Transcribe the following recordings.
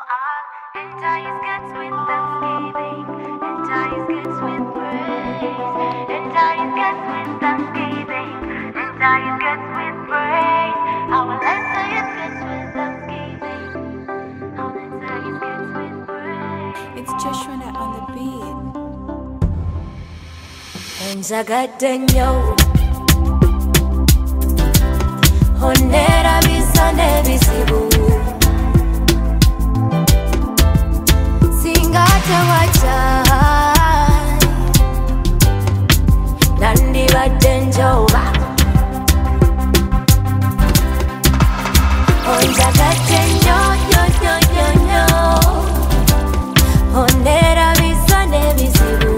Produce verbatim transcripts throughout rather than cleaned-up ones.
Enter his gates with thanksgiving. Enter his gates with praise. Enter his gates with thanksgiving. Enter his gates with praise. I will enter his gates with thanksgiving. I will enter his gates with praise. It's Joshua on the beat. Enjagadde nnyo onnera bisa n'ebizibu singa tewakyayi nandibadde njoba onjagadde nnyo nnyo nnyo nnyo nnyo onnera bisa n'ebizibu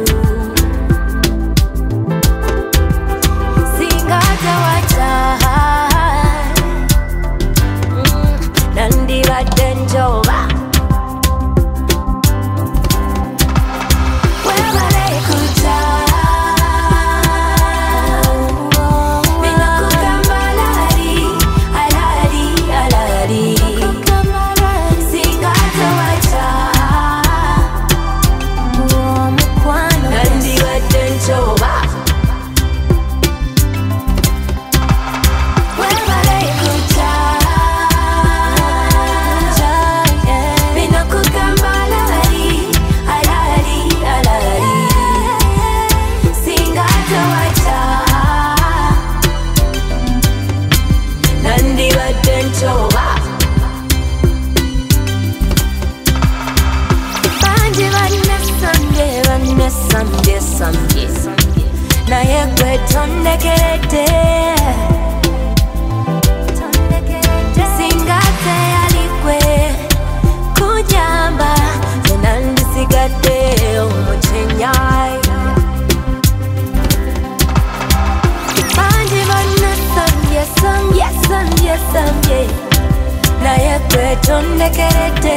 naye gwe tondekeredde singa teyali gwe kunyamba nze nandisigadde omucenyayi bangi bannasambye sambye sambye sambye naye gwe tondekeredde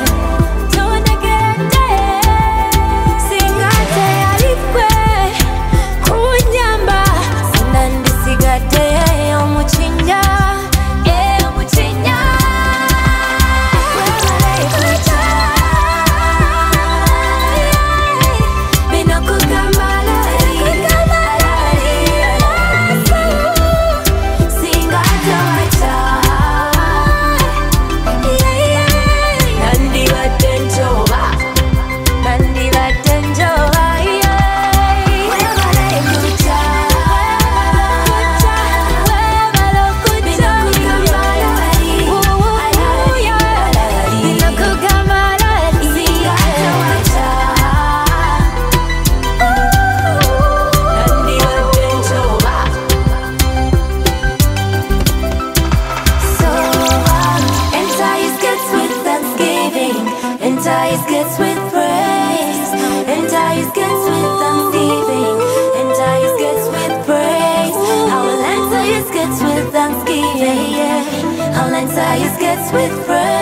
Enter his gates with praise. Enter his gates with thanksgiving. Enter his gates with praise. I will enter his gates with thanksgiving. I'll enter his gates with praise.